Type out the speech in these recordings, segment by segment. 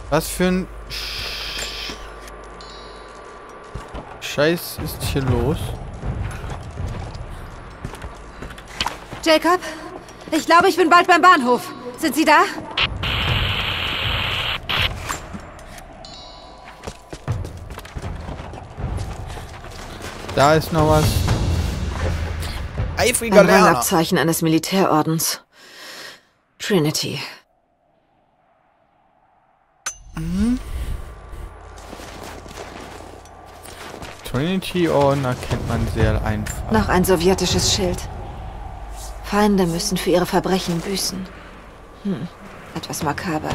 Was für ein Scheiß ist hier los? Jacob, ich glaube, ich bin bald beim Bahnhof. Sind Sie da? Da ist noch was. Eifriger Lerner. Ein Rangabzeichen eines Militärordens. Trinity. Trinity-Orden erkennt man sehr einfach. Noch ein sowjetisches Schild. Feinde müssen für ihre Verbrechen büßen. Etwas makaber.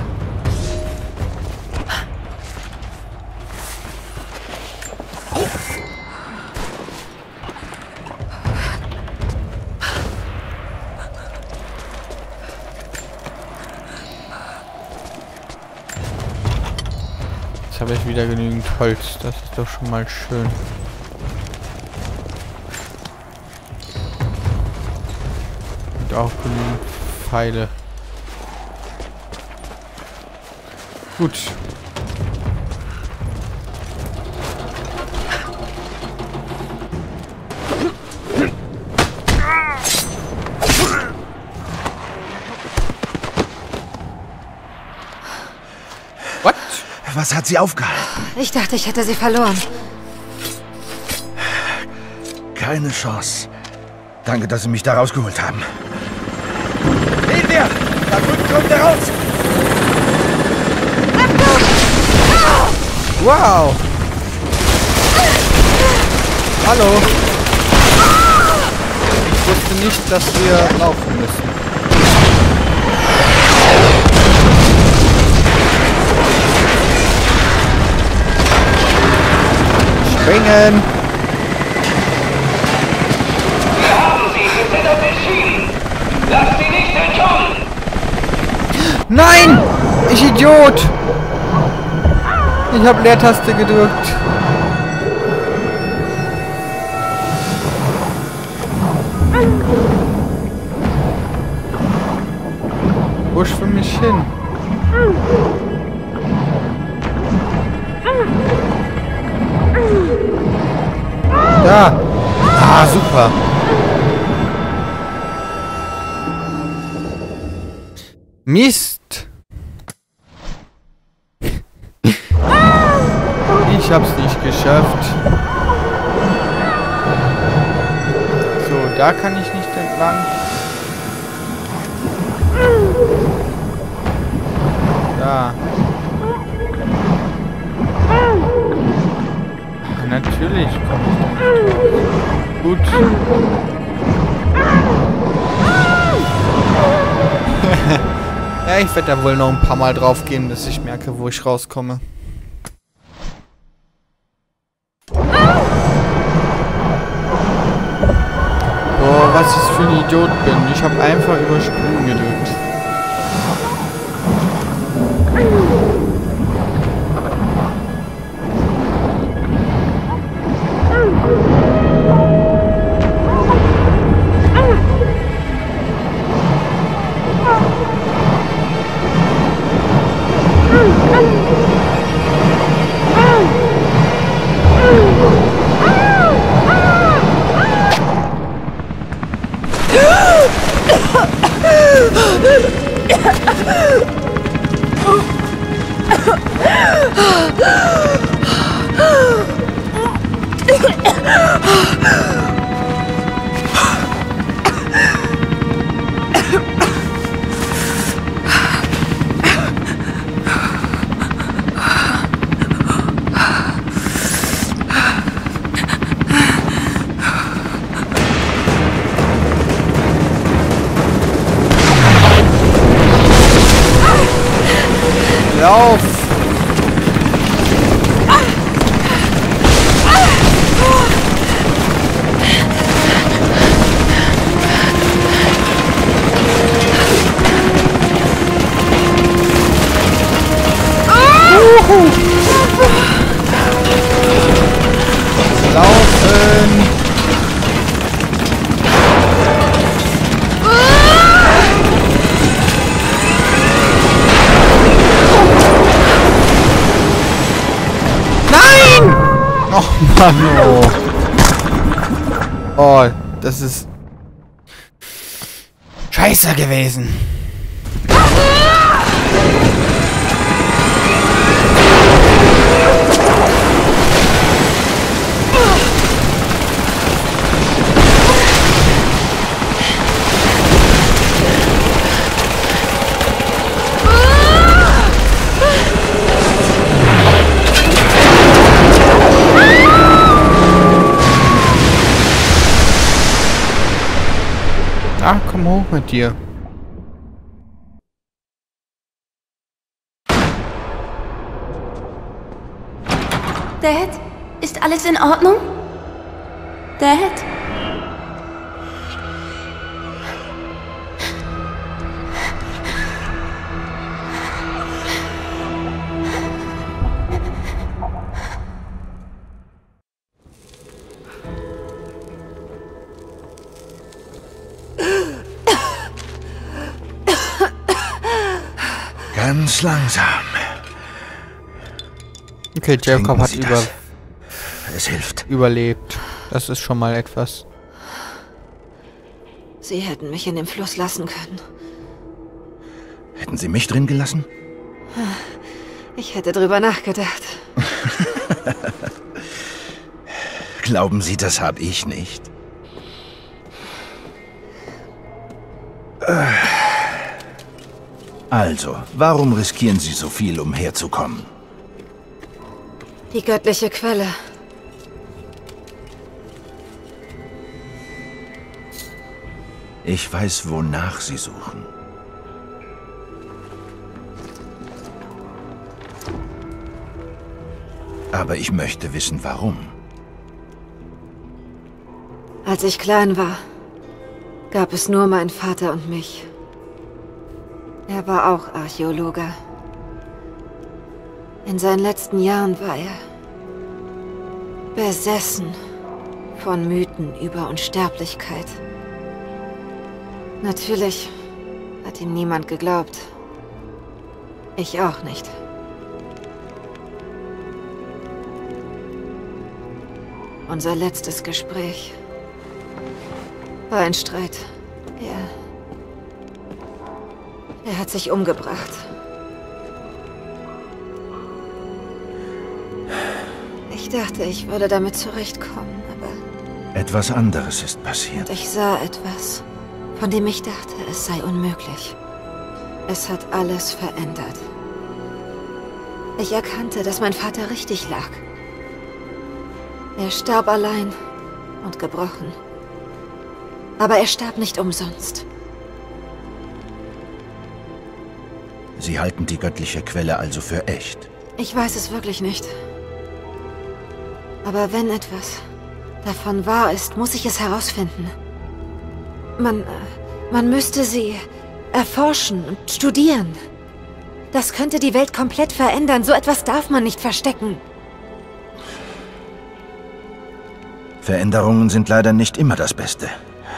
Jetzt habe ich wieder genügend Holz. Das ist doch schon mal schön. Und auch genügend Pfeile. Gut. What? Was hat sie aufgehalten? Ich dachte, ich hätte sie verloren. Keine Chance. Danke, dass Sie mich da rausgeholt haben. Sehen wir! Da drüben kommt er raus! Wow! Hallo! Ich wusste nicht, dass wir laufen müssen. Springen! Wir haben sie! Wir sind auf den Schienen! Lass sie nicht entkommen! Nein! Ich Idiot! Ich habe Leertaste gedrückt. Wo schwimme ich hin? Da! Ah, super! Mist! Ich hab's nicht geschafft. So, da kann ich nicht entlang. Da. Natürlich komme ich da nicht drauf. Gut. Ja, ich werde da wohl noch ein paar Mal drauf gehen, bis ich merke, wo ich rauskomme. Boah, was ich für ein Idiot bin. Ich habe einfach überspringen gedrückt. Lauf! Laufen! Mann, oh. Oh, das ist scheiße gewesen. Ah, komm hoch mit dir. Dad, ist alles in Ordnung? Dad? Ganz langsam. Okay, Jacob hat Es hilft. überlebt. Das ist schon mal etwas. Sie hätten mich in den Fluss lassen können. Hätten Sie mich drin gelassen? Ich hätte drüber nachgedacht. Glauben Sie, das habe ich nicht. Also, warum riskieren Sie so viel, um herzukommen? Die göttliche Quelle. Ich weiß, wonach Sie suchen. Aber ich möchte wissen, warum. Als ich klein war, gab es nur meinen Vater und mich. Er war auch Archäologe. In seinen letzten Jahren war er besessen von Mythen über Unsterblichkeit. Natürlich hat ihm niemand geglaubt. Ich auch nicht. Unser letztes Gespräch war ein Streit. Er hat sich umgebracht. Ich dachte, ich würde damit zurechtkommen, aber... Etwas anderes ist passiert. Und ich sah etwas, von dem ich dachte, es sei unmöglich. Es hat alles verändert. Ich erkannte, dass mein Vater richtig lag. Er starb allein und gebrochen. Aber er starb nicht umsonst. Sie halten die göttliche Quelle also für echt? Ich weiß es wirklich nicht. Aber wenn etwas davon wahr ist, muss ich es herausfinden. Man müsste sie erforschen und studieren. Das könnte die Welt komplett verändern. So etwas darf man nicht verstecken. Veränderungen sind leider nicht immer das Beste.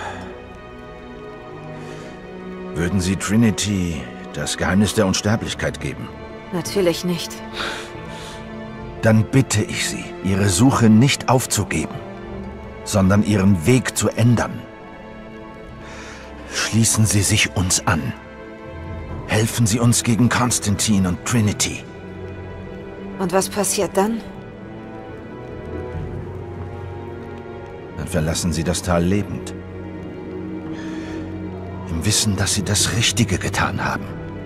Würden Sie Trinity das Geheimnis der Unsterblichkeit geben? Natürlich nicht. Dann bitte ich Sie, Ihre Suche nicht aufzugeben, sondern Ihren Weg zu ändern. Schließen Sie sich uns an. Helfen Sie uns gegen Konstantin und Trinity. Und was passiert dann? Dann verlassen Sie das Tal lebend. Im Wissen, dass Sie das Richtige getan haben.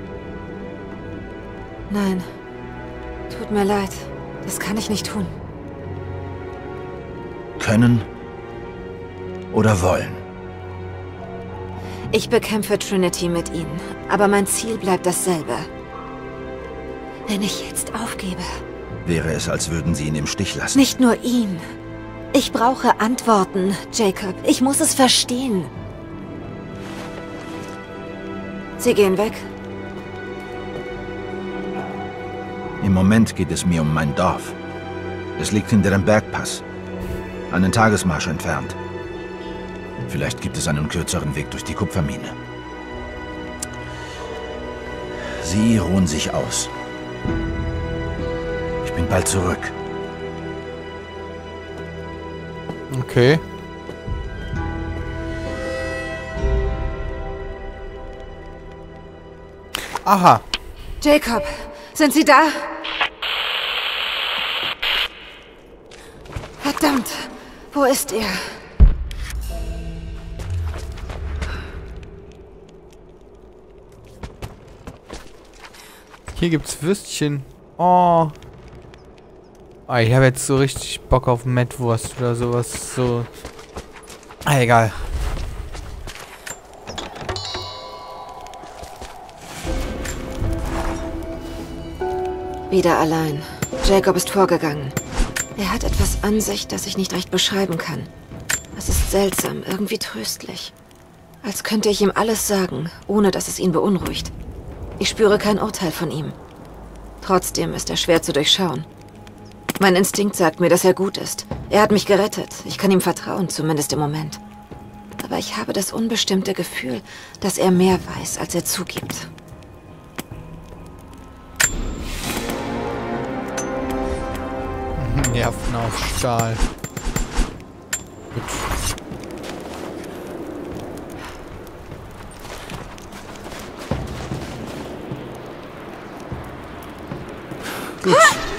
Nein. Tut mir leid. Das kann ich nicht tun. Können oder wollen? Ich bekämpfe Trinity mit ihnen, aber mein Ziel bleibt dasselbe. Wenn ich jetzt aufgebe... Wäre es, als würden Sie ihn im Stich lassen. Nicht nur ihn. Ich brauche Antworten, Jacob. Ich muss es verstehen. Sie gehen weg? Im Moment geht es mir um mein Dorf. Es liegt hinter dem Bergpass. Einen Tagesmarsch entfernt. Vielleicht gibt es einen kürzeren Weg durch die Kupfermine. Sie ruhen sich aus. Ich bin bald zurück. Okay. Aha. Jacob, sind Sie da? Verdammt, wo ist er? Hier gibt's Würstchen. Oh. Ah, ich habe jetzt so richtig Bock auf Mettwurst oder sowas. So. Ah, egal. Wieder allein. Jacob ist vorgegangen. Er hat etwas an sich, das ich nicht recht beschreiben kann. Es ist seltsam, irgendwie tröstlich. Als könnte ich ihm alles sagen, ohne dass es ihn beunruhigt. Ich spüre kein Urteil von ihm. Trotzdem ist er schwer zu durchschauen. Mein Instinkt sagt mir, dass er gut ist. Er hat mich gerettet. Ich kann ihm vertrauen, zumindest im Moment. Aber ich habe das unbestimmte Gefühl, dass er mehr weiß, als er zugibt. Nerven auf Stahl. Gut. Gut.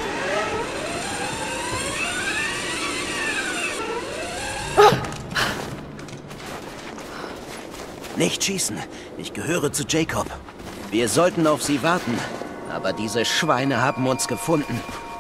Nicht schießen. Ich gehöre zu Jacob. Wir sollten auf sie warten. Aber diese Schweine haben uns gefunden.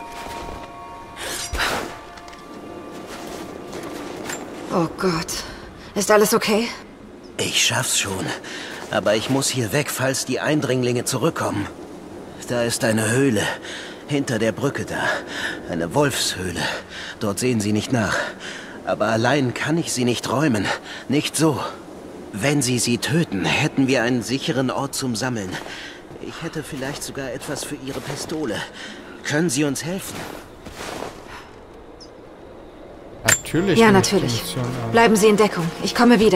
Oh Gott. Ist alles okay? Ich schaff's schon. Aber ich muss hier weg, falls die Eindringlinge zurückkommen. Da ist eine Höhle. Hinter der Brücke da. Eine Wolfshöhle. Dort sehen sie nicht nach. Aber allein kann ich sie nicht räumen. Nicht so. Wenn sie töten, hätten wir einen sicheren Ort zum Sammeln. Ich hätte vielleicht sogar etwas für Ihre Pistole. Können Sie uns helfen? Natürlich. Ja, natürlich. Bleiben Sie in Deckung. Ich komme wieder.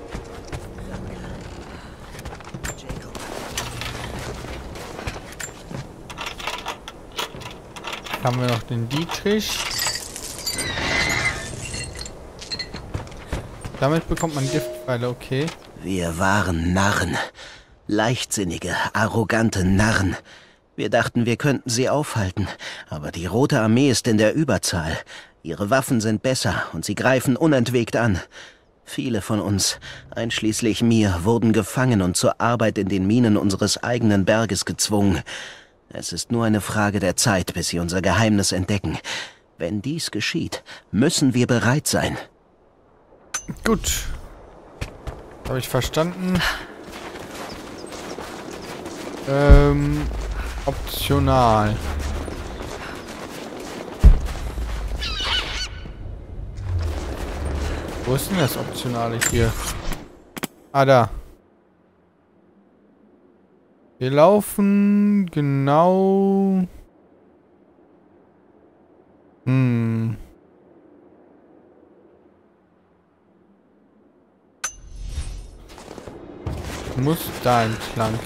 Haben wir noch den Dietrich. Damit bekommt man Giftpfeile, okay. Wir waren Narren. Leichtsinnige, arrogante Narren. Wir dachten, wir könnten sie aufhalten. Aber die Rote Armee ist in der Überzahl. Ihre Waffen sind besser und sie greifen unentwegt an. Viele von uns, einschließlich mir, wurden gefangen und zur Arbeit in den Minen unseres eigenen Berges gezwungen. Es ist nur eine Frage der Zeit, bis sie unser Geheimnis entdecken. Wenn dies geschieht, müssen wir bereit sein. Gut. Habe ich verstanden. Optional. Wo ist denn das Optionale hier? Ah, da. Wir laufen genau... Muss da entlang.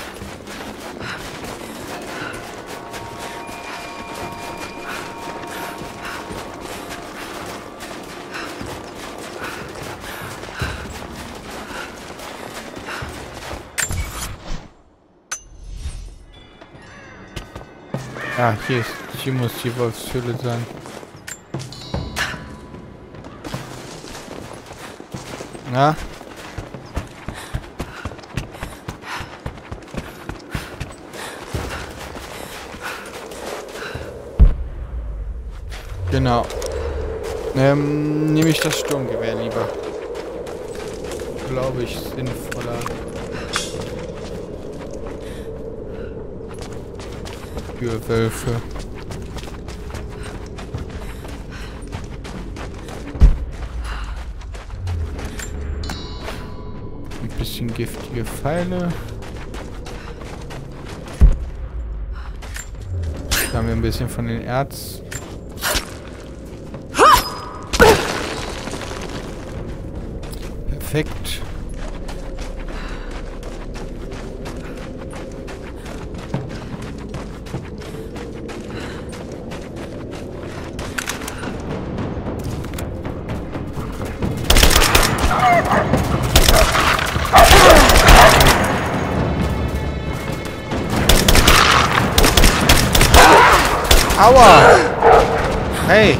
Ja, hier muss die Wolfshöhle sein. Ja. Genau. Nehme ich das Sturmgewehr lieber. Glaube ich, sinnvoller. Für Wölfe. Ein bisschen giftige Pfeile. Da haben wir ein bisschen von den Erz. Perfekt. Aua! Hey!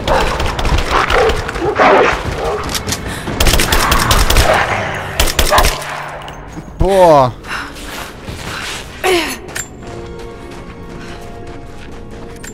Boah!